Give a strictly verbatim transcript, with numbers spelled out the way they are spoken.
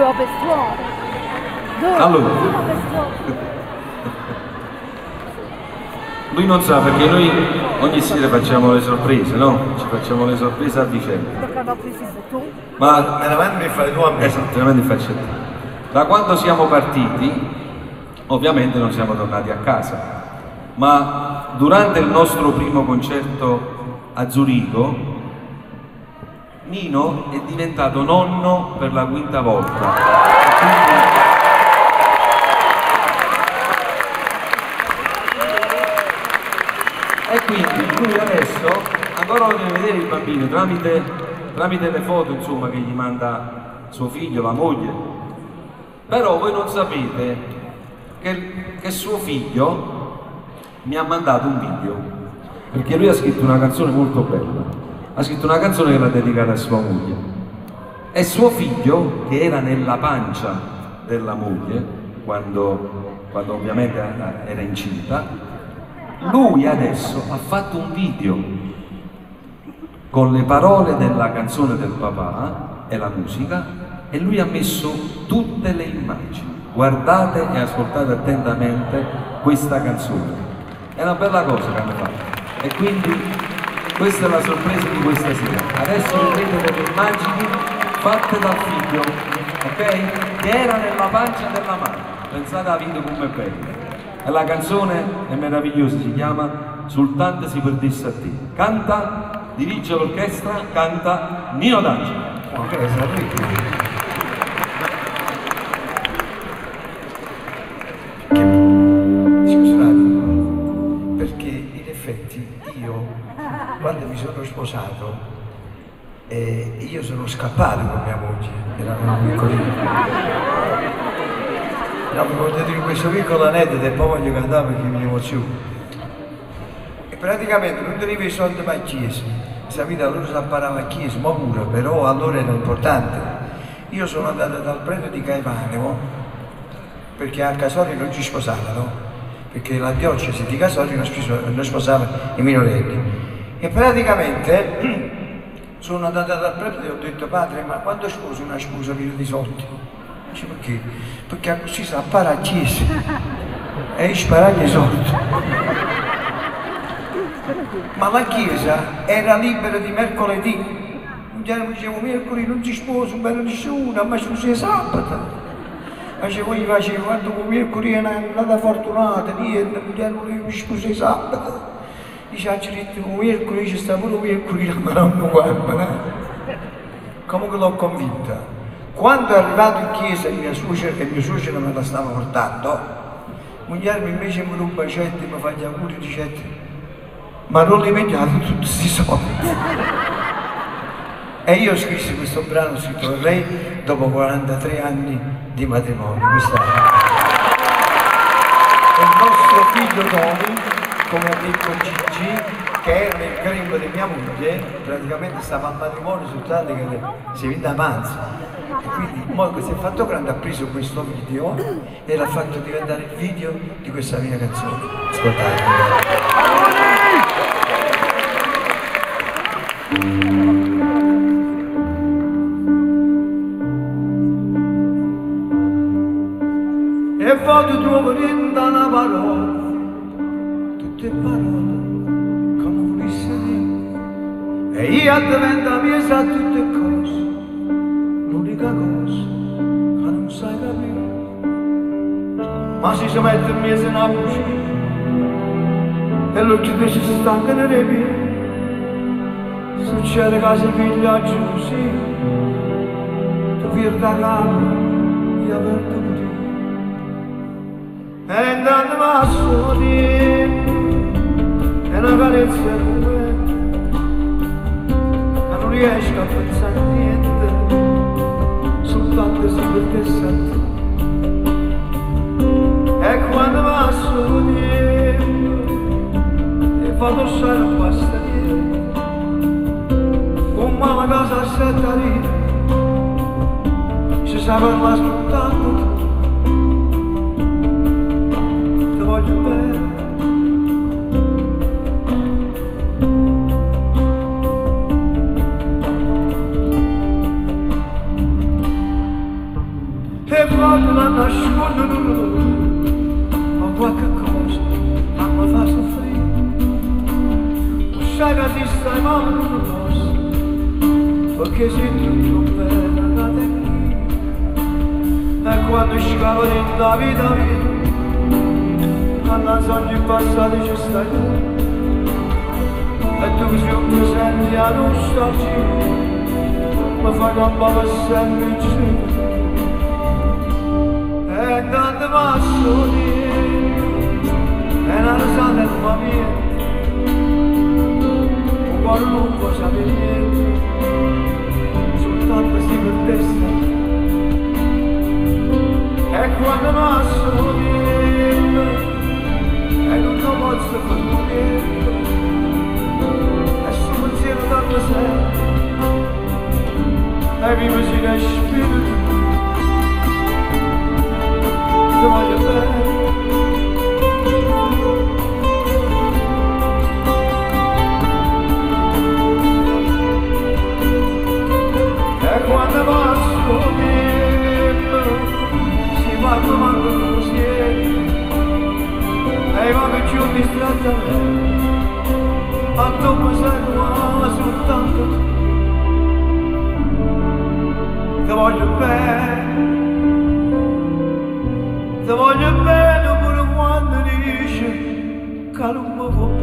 Due per suono. Due Allora, per suono. lui non sa perché noi ogni sera facciamo le sorprese, no? Ci facciamo le sorprese a vicenda. Perché l'ho preciso tu? Ma me la mandi a fare tu a me. esatto, me la mandi a faccia te. Da quando siamo partiti, ovviamente non siamo tornati a casa, ma durante il nostro primo concerto a Zurigo, Nino è diventato nonno per la quinta volta. E quindi, e quindi lui adesso ancora voglio vedere il bambino tramite, tramite le foto insomma, che gli manda suo figlio, la moglie. Però voi non sapete che, che suo figlio mi ha mandato un video, perché lui ha scritto una canzone molto bella, ha scritto una canzone che l'ha dedicata a sua moglie, e suo figlio, che era nella pancia della moglie quando, quando ovviamente era incinta, lui adesso ha fatto un video con le parole della canzone del papà e la musica, e lui ha messo tutte le immagini. Guardate e ascoltate attentamente questa canzone, è una bella cosa che hanno fatto, e quindi questa è la sorpresa di questa sera. Adesso vedrete delle immagini fatte dal figlio, ok? Che era nella pancia della madre. Pensate alla video come è bella. E la canzone è meravigliosa, si chiama Sultante si perdesse a te. Canta, dirige l'orchestra, canta Nino D'Angelo. Ok, scusa un attimo, perché in effetti io, quando mi sono sposato, eh, io sono scappato con mia moglie, eravamo piccolini. No, vi voglio dire questo piccolo aneddoto e poi voglio cantare perché mi emoziono. E praticamente non tenevo i soldi per la chiesa, sapete, allora si imparava a chiesa, ma pure, però allora era importante. Io sono andato dal prete di Caivano, perché a Casori non ci sposavano, perché la diocesi di Casori non, non sposava i minorenni. E praticamente sono andato dal prete e ho detto: padre, ma quando sposo una sposa piena di soldi? Dice: perché? Perché così si appara a chiesa e io sparare i soldi. Ma la chiesa era libera di mercoledì. Un giorno mi dicevo: mercoledì non ci sposo, ma non c'è una, ma scusi sabato. Ma se voi facevo, quando mercoledì è una nata fortunata, niente, un giorno mi sposi sabato. Dice: ha detto che mercoledì ci sta pure mercoledì, ma non mi guarda. Comunque l'ho convinta. Quando è arrivato in chiesa mia suocera, e mia suocera me la stava portando, moglie invece mi ruba i bacetto e mi fa gli auguri dicendo: ma non li mettiate tutti questi soldi. E io scrissi questo brano, ho scritto a lei dopo quarantatré anni di matrimonio. Questa è il nostro figlio Tony, come ha detto Gigi, che era nel grembo di mia moglie, praticamente stava al matrimonio soltanto che si vede a manza. E quindi Molko si è fatto grande, ha preso questo video e l'ha fatto diventare il video di questa mia canzone. Ascoltate. E poi trovo niente una parola, tutte parole come volesse dire, e io divento mia sa tutte cose. L'unica cosa che non sai capire, ma si si mette in mezzo una voce e l'occhio si stanca nelle vie. Succede che si piglia giù così, tu vieni da capo e aperto così. E intanto passo di e una carezza come e non riesco a pensare a niente, soltanto si perdesse a te. E quando passo di e vado solo a pastoriere, come la cosa aspetta lì, si sa parlare soltanto tu, ti voglio bene. nascondono l'odore, ma qualche cosa a mi fa soffrire. Sai che ti stai male non posso, perché sei tutto bene da te. E quando scavo dentro la vita mia, quando sogni passati ci stai tu, e tu che sei un presente a nostalgia, mi fai campare sempre in cielo. E tanto passo di e una risata nella mia, cuore non può sapere niente, soltanto sti per testa. E quando passo di e non lo posso fare niente, e sto pensiero tanto sempre, e vivo si respira. Ti voglio bene, e quando passo tempo si va trovando così, e va che ci ho distratto a me, ma dopo sai qua soltanto tu. Ti voglio bene, ti voglio bene pure quando dici che non mi vuoi.